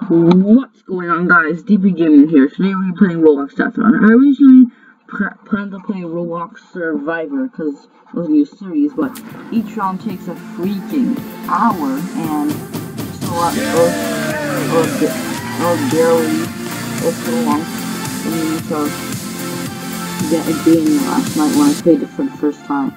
What's going on, guys? DP Gaming here. Today we're playing Roblox Death Run. I originally planned to play Roblox Survivor because it was a new series, but each round takes a freaking hour, and so barely was so long for me to get a game last night when I played it for the first time.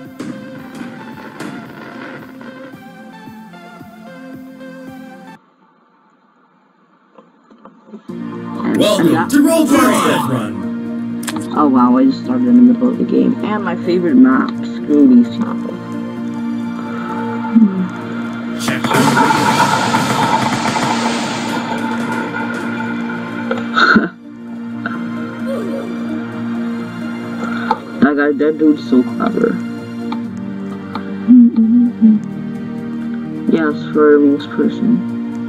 Welcome to Roblox Death Run! Oh wow, I just started in the middle of the game. And my favorite map. Screw these people. Check that dude's so clever. Yes, for most person.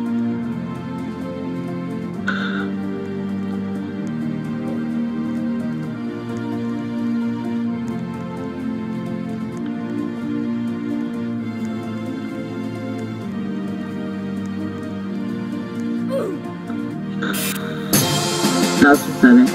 That's pathetic.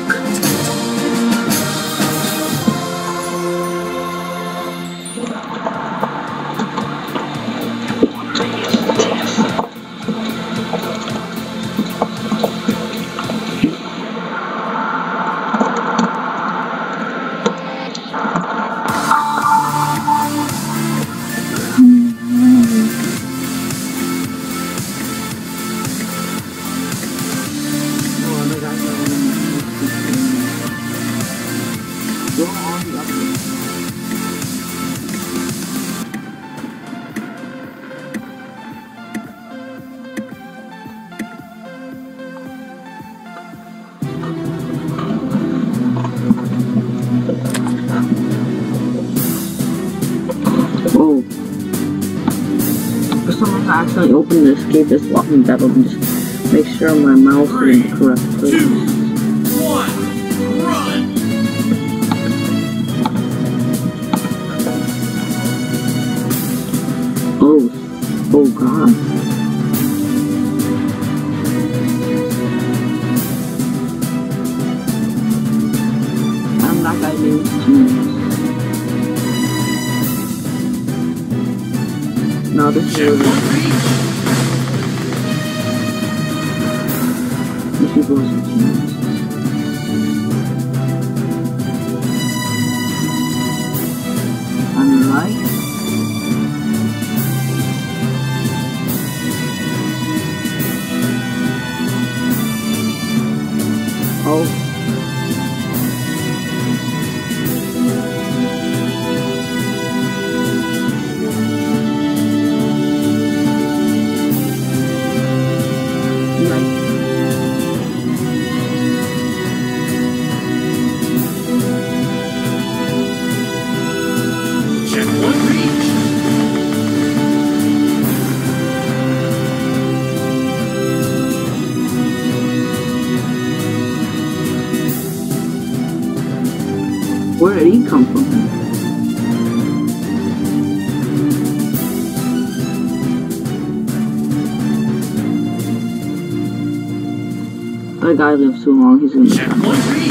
Oh. For some reason I accidentally opened the escape this walking battle and just make sure my mouse is in the correct place. 2, 1, run! Oh god. I'm not gonna do this. No, this is really... This is awesome. I'm right. Oh. Where did he come from? That guy lives too long, he's gonna die.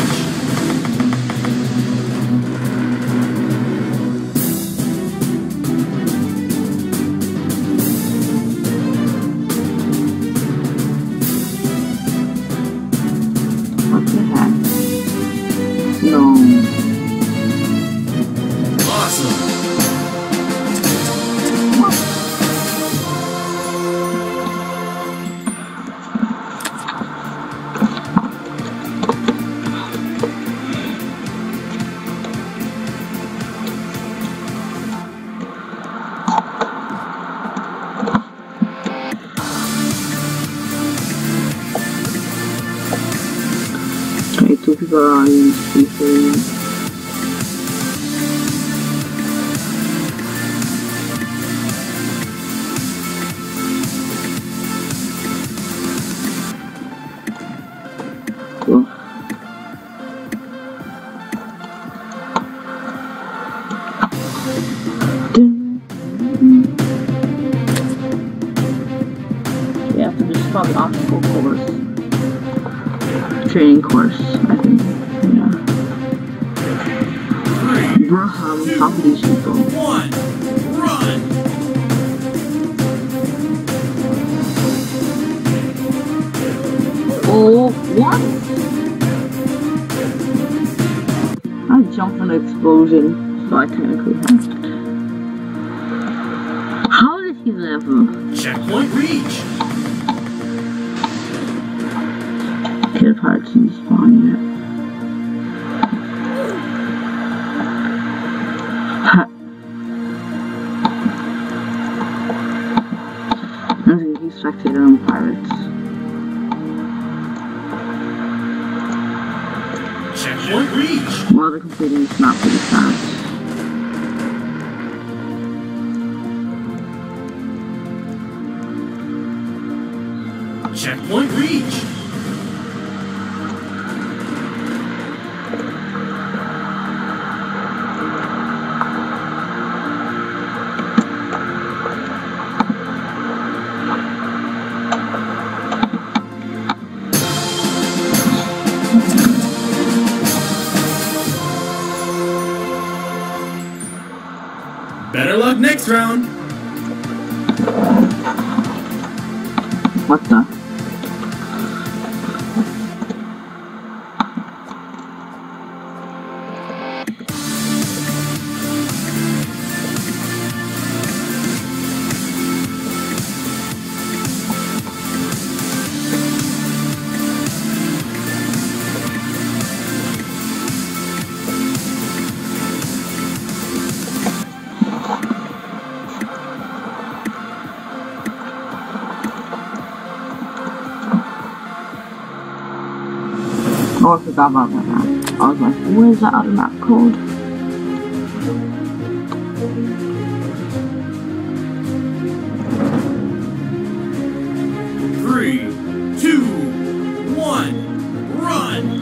What the heck? No. Okay, 2 people are on speaker. Cool. Yeah, after this probably obstacle course. Training course, I think. Yeah. Bro, I'm talking to these people. 1, run! Oh, what? I jumped from the explosion, so I technically have it. How did he live? Checkpoint reach! Kid parts didn't spawn yet. I'm gonna be spectator on pirates. Checkpoint reach! While they're completing this map pretty fast. Checkpoint reach! Better luck next round! What the? Oh, I forgot about that map. I was like, where's that other map called? Three, two, one, run!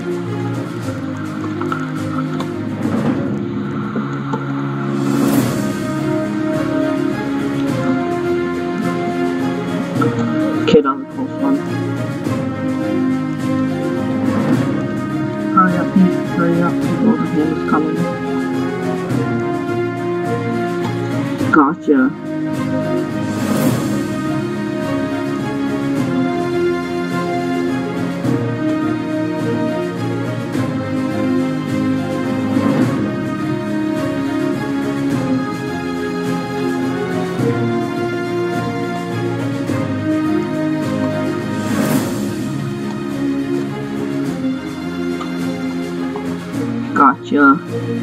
Kid on the close one. Hurry up, Pete. Hurry up. The golden hand is coming. Gotcha. Gotcha.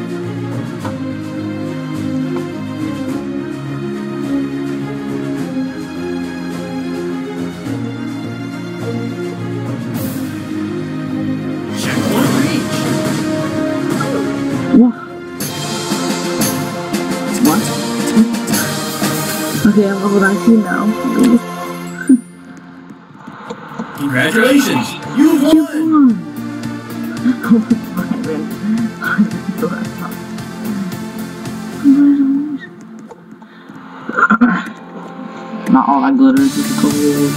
Checkpoint reach! What? Okay, I'm level 19 now. Congratulations! You've won! Not all that glitters is a gold.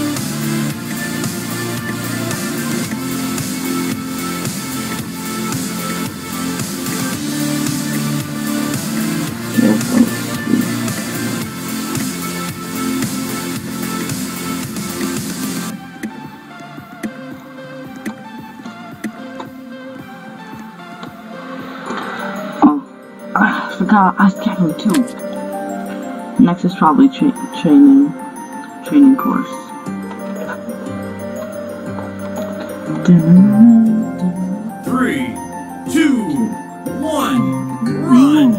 I forgot I scheduled too. Next is probably training course. Three, two, one, run!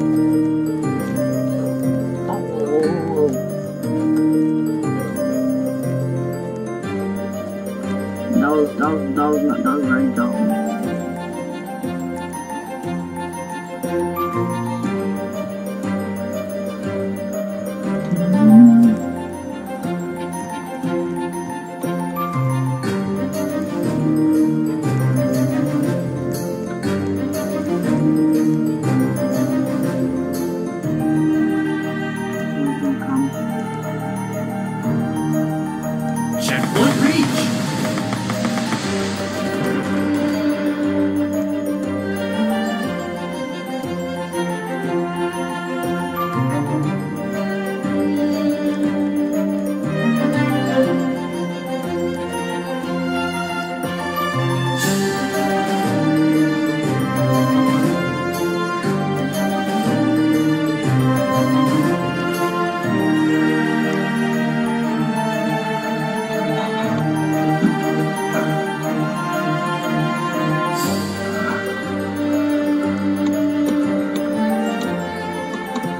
That was very dumb.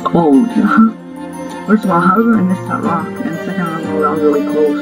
Oh, first of all, how did I miss that rock? And second of all, that was really close.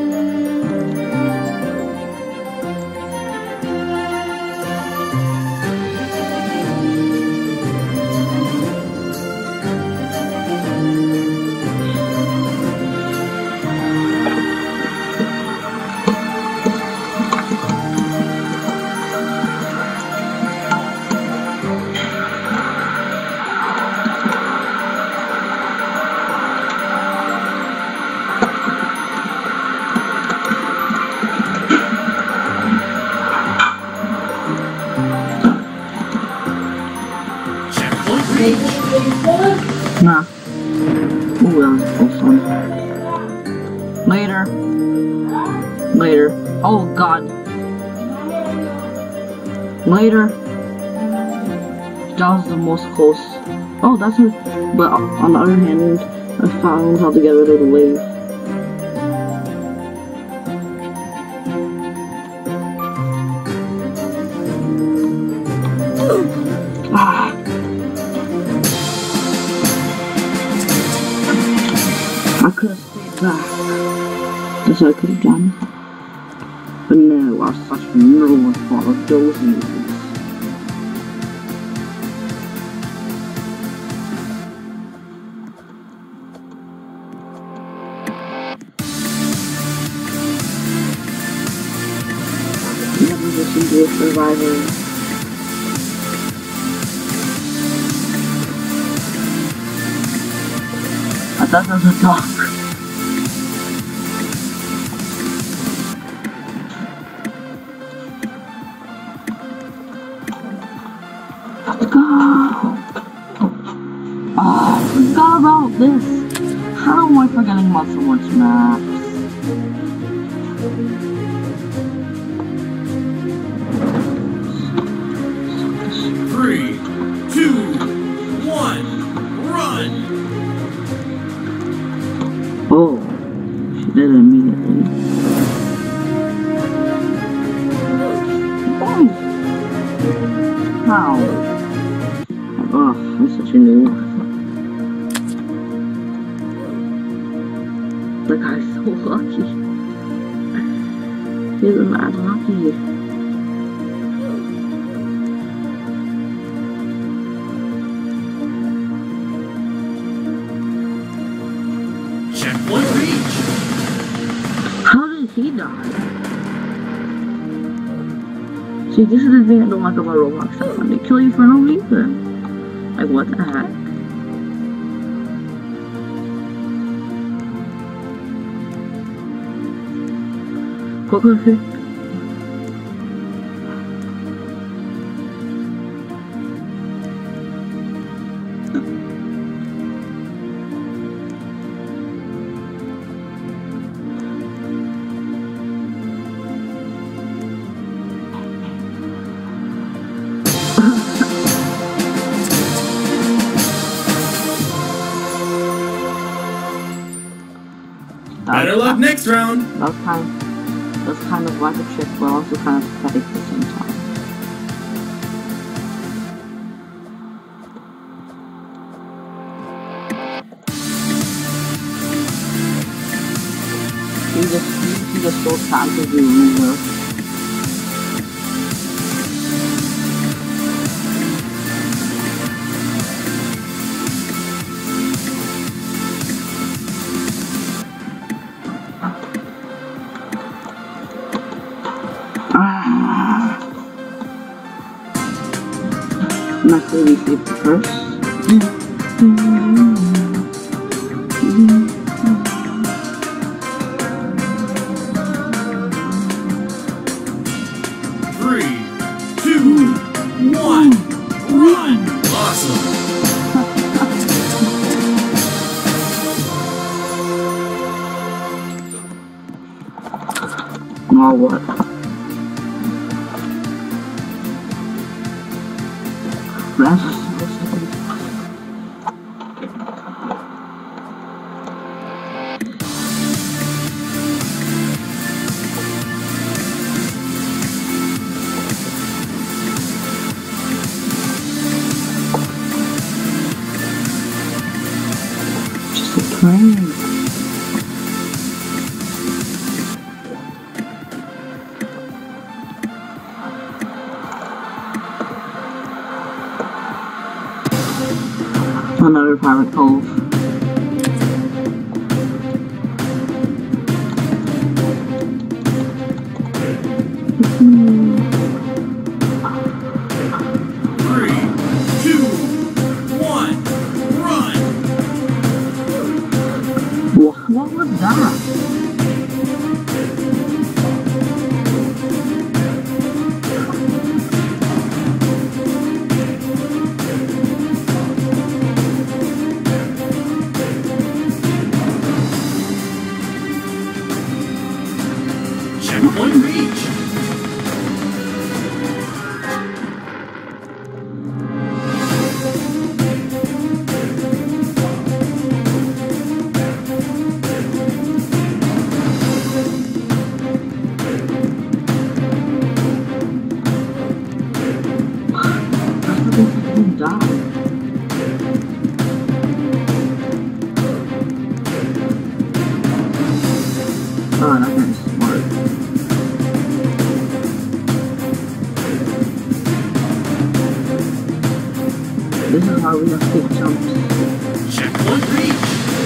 Nah. Ooh, that was a close one. Later. Later. Oh, God. Later. That was the most close. Oh, that's it. But on the other hand, I found how to get rid of the wave. I could have stayed back. That's what I could have done. But no, I was such a nervous for those moves. Never listen to a survivor. I thought that was a dog. Go! Oh, I forgot about this. How am I forgetting about so much maps? Three, two, one, run! Oh, she did it immediately. Oh. How? Oh, I'm such a noob. The guy's so lucky. He's mad lucky. Checkpoint reached! How did he die? See, this is the thing I don't like about Roblox. They kill you for no reason. Like, what the heck? Quickly. Better luck next round! That's kind of like a trick, but also kind of pathetic at the same time. He just goes time to do loser. Not really sleep first. 3, 2, 1, run! Awesome! Now what? train. Another pirate cove. 3, 2, 1, run! What was that? Checkpoint reached. Oh, that guy's smart. This is how we have quick jumps. Checkpoint reached.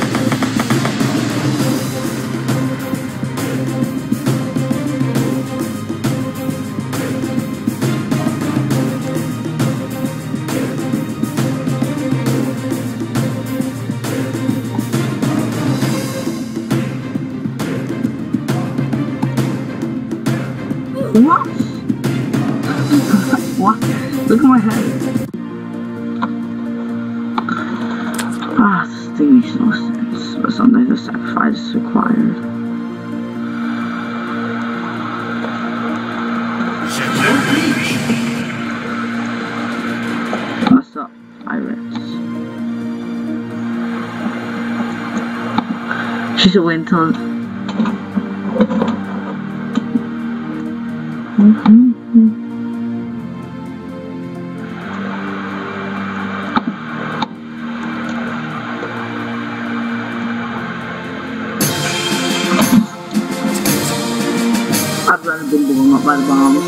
What? What? Look at my head. Ah, this thing makes no sense, but sometimes a sacrifice is required. Checkpoint reached. What's up, pirates? She should wait until... I've rather been blown up by the bombs.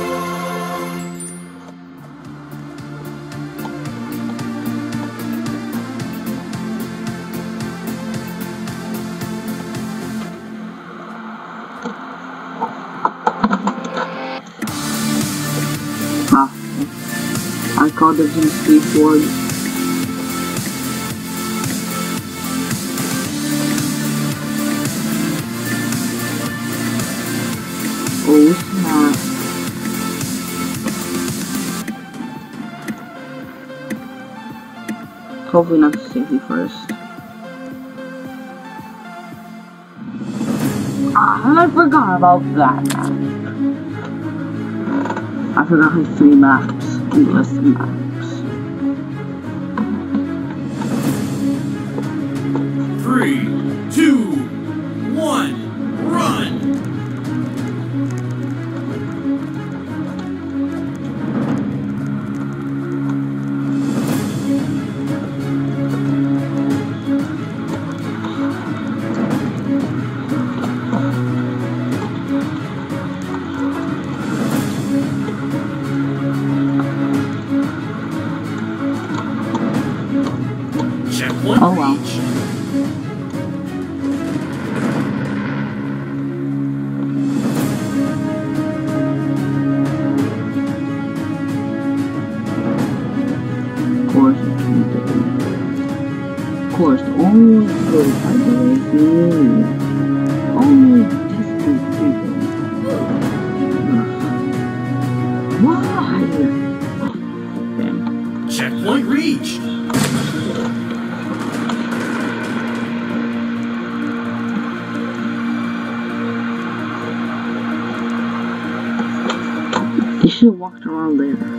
I called the Z-Skateboard. Oh snap. Hopefully not safety first. Ah, I forgot about that. I forgot his 3 maps. Endless maps. 3, 2, 1, run! Checkpoint Oh wow. reached. Of course, only good, I believe. Only distant people. Why? Okay. Checkpoint reached. You should have walked around there.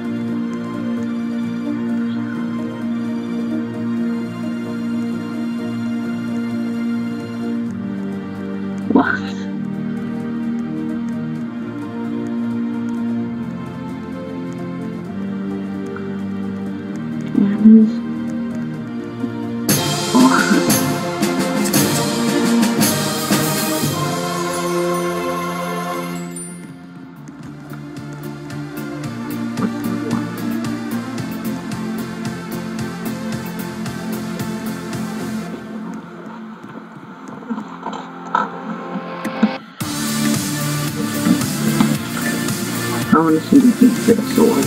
What? Oh. I want to see if you can fit a sword.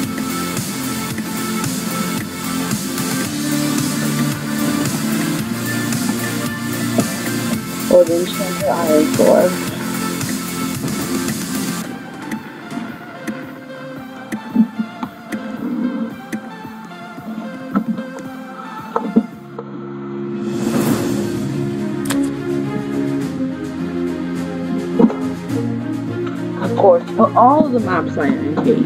Or the enchanted iron sword. Of course, put all the maps I hate.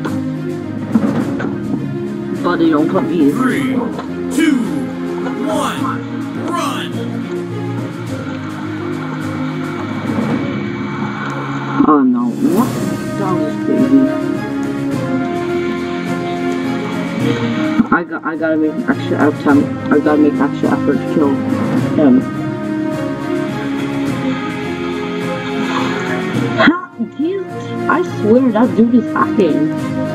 But they don't put me in. 3, 2, 1, run! Oh no, what? That was crazy. I gotta make extra attempt. I gotta make extra effort to kill him. I swear that dude is hacking.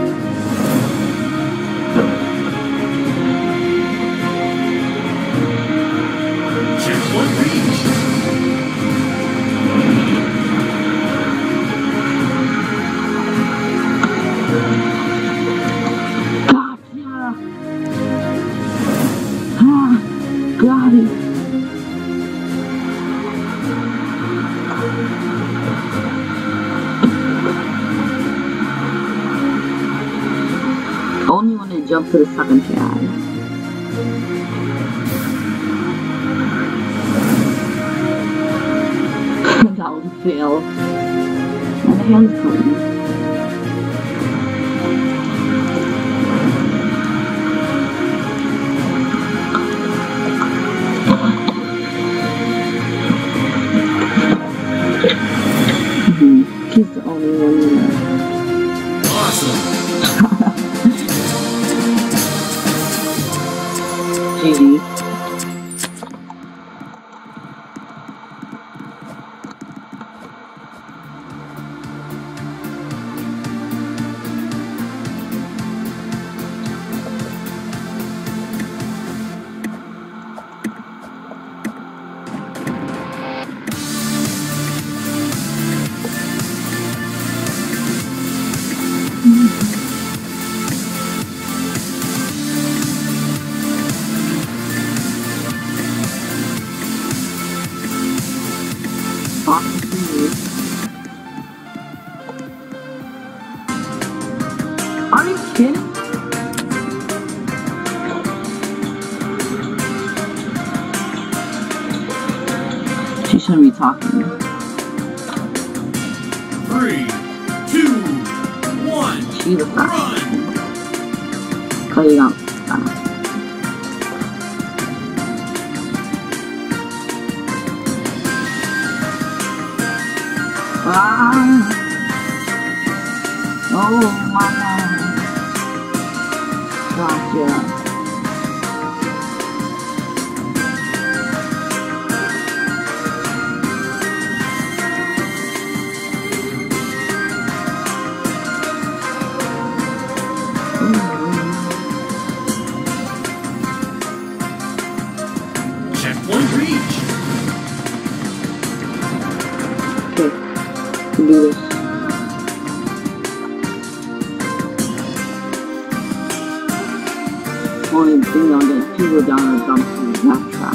Checkpoint reached. Gotcha. Ah, got it. Only when they jump to the second pad. That was a fail. My hand's coming. He's the only one there. Awesome. GG. Are you kidding? She shouldn't be talking. 3, 2, 1, She's a fast. run! Cause you got fast. Ah. Oh my god. Gotcha. Checkpoint reached. Okay. Do this. Only thing I'll get people down the dumpster is that trap.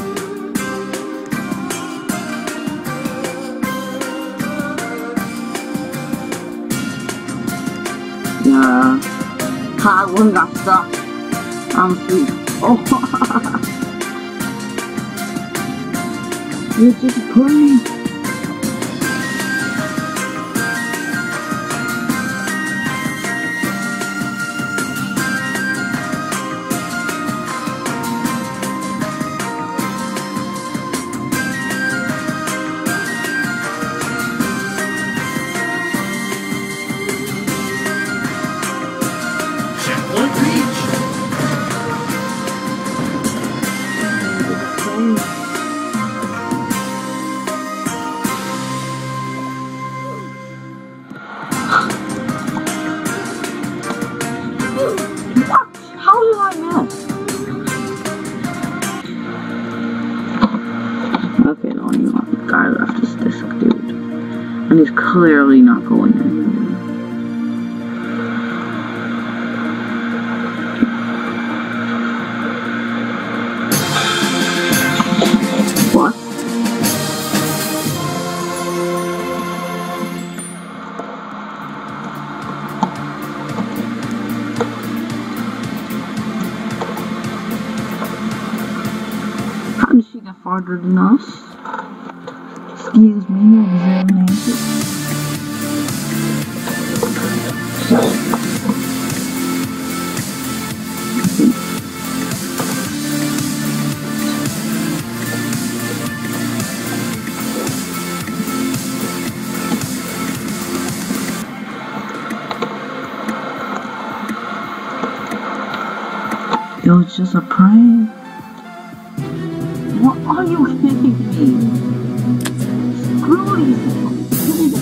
Yeah. Ha, one got stuck. I'm sweet. Oh, you're just pretty. Checkpoint reached. What? How did I miss? Okay, the only one guy left is this dude. And he's clearly not going anywhere. farther than us. Excuse me, I deserve an answer. It was just a prank. What are you kidding me? Screw these.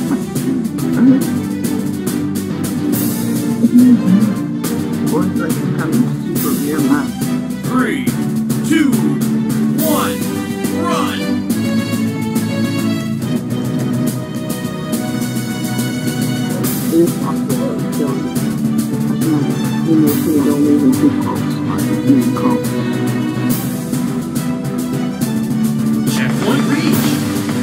Or it's like some kind of super weird map. 3, 2, 1, run! It is possible to kill me. That's not, you know, so you don't even do calls. Checkpoint reached!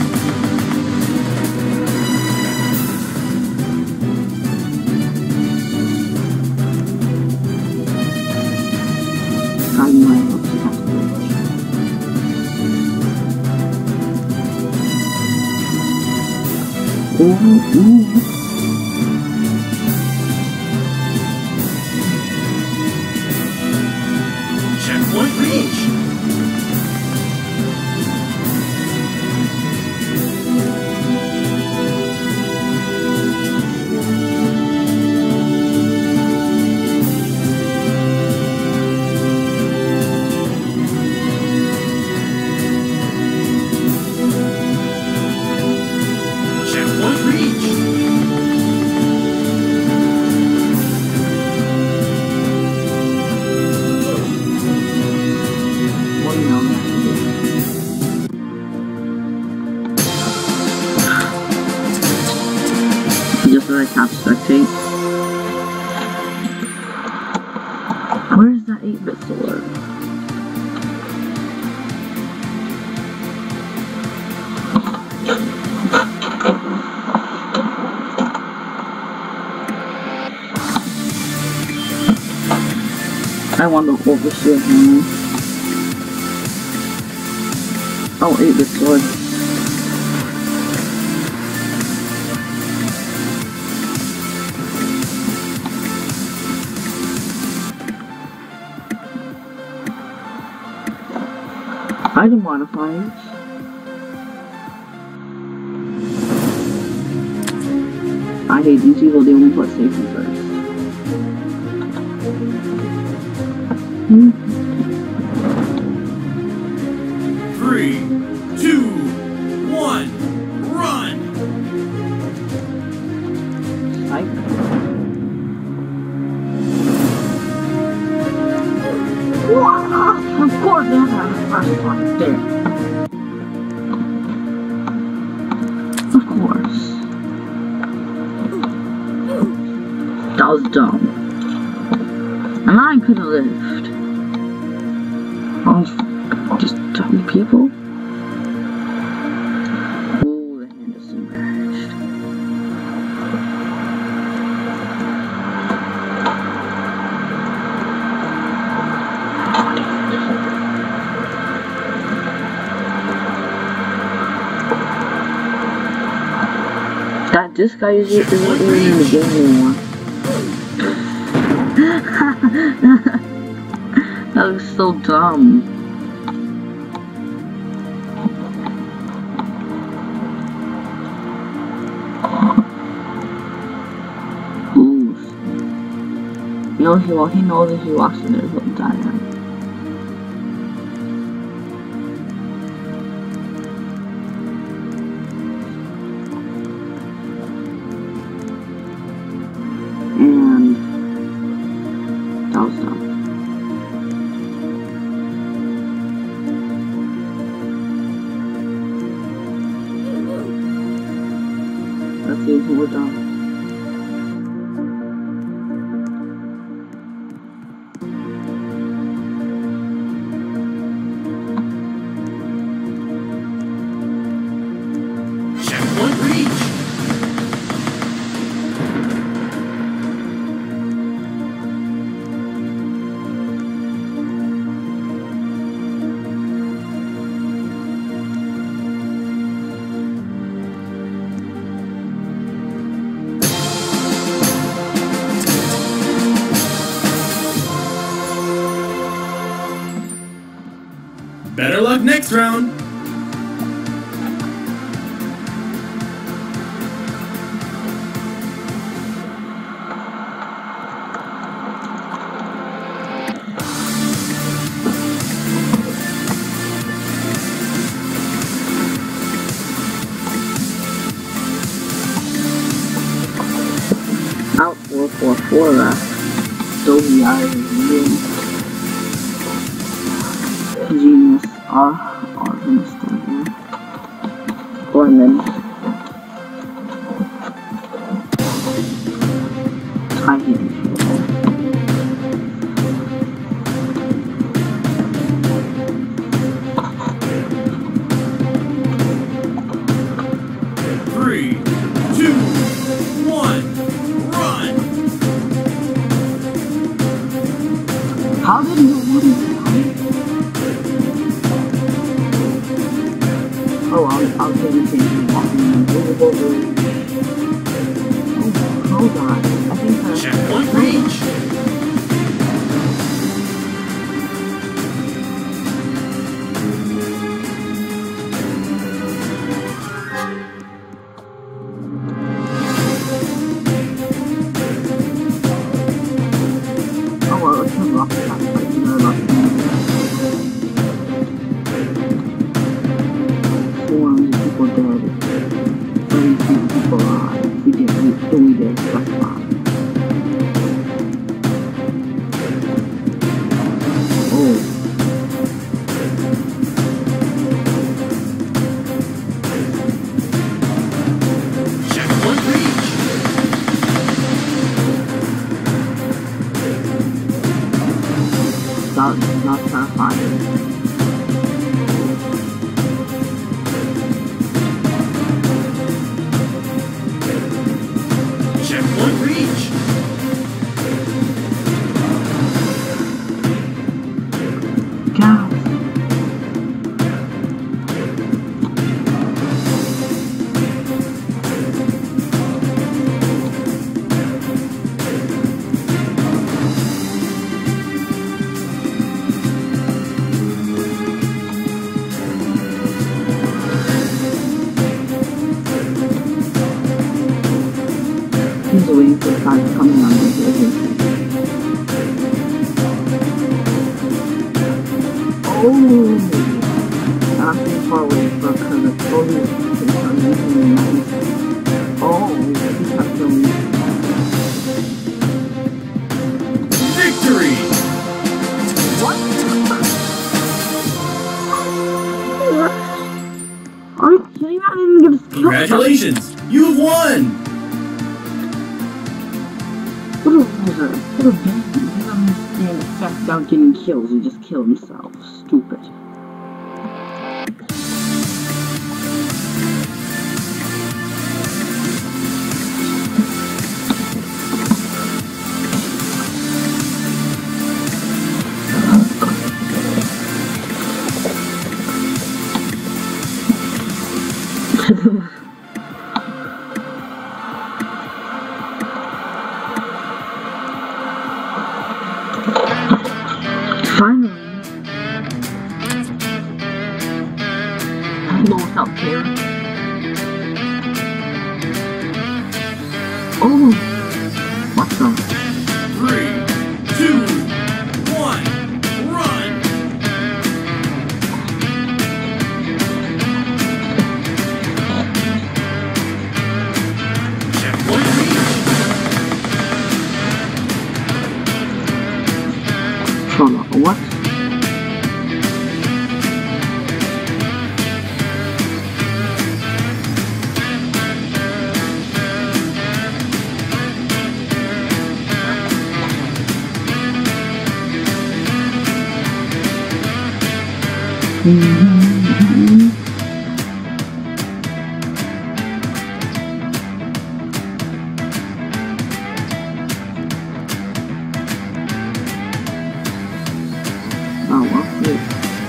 Checkpoint reached! Checkpoint reached! Just so I can't spectate. Where's that 8-bit sword? I want the overshield now. Oh, 8-bit sword. Item modifiers. I hate these people, they only put safety first. Hmm. 3, 2, 1, run! Of course, there's a first one there. Of course. That was dumb. And I could have lived. Oh, just dumb people. Ooh, the hand is submerged. This guy isn't even in the game anymore. That looks so dumb. Ooh. He knows if he walks in there, he'll die. And that was dumb. Let's see if we're done. Checkpoint reached! Better luck next round. Out 444 left. Dobby Iron Genius Arvinster here. Gorman. Titan. 3, 2, 1, run! How did you lose? Oh, I'll take the same walking invisible room. Oh, hold on. I think that's... Checkpoint reach! Oh, well, it's a rock shot. Like, you know, rock shot. 400 people dead. 32 people alive. We did, that's fine. Oh. Checkpoint reach! Not terrifying. Checkpoint reach! Cow. He's waiting for the cars coming on me. Oh! I'm too far away because of totally I'm using the nice. Oh, he's not killing me. Victory! What? Are you kidding me? I didn't get a skill. Congratulations! You've won! What a loser. What a baby. He doesn't understand the fact without getting kills. He just killed himself. Stupid. Finally. Hello, what's up, kid? Oh! What's up? 3, 2, 1, run! Checkpoint reach! What? Oh, well, wait.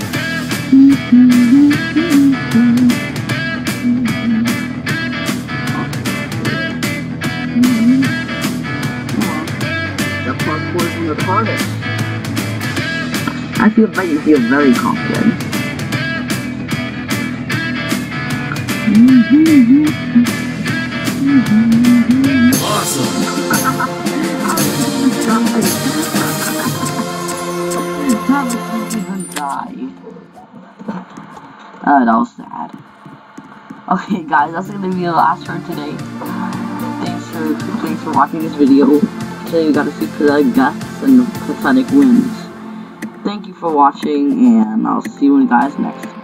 The parkour is in the hardest. I feel very confident. Awesome. How did he even die? That was sad. Okay, guys, that's gonna be the last for today. Thanks for watching this video. Today we got to see pathetic deaths and pathetic wins. Thank you for watching, and I'll see you guys next time.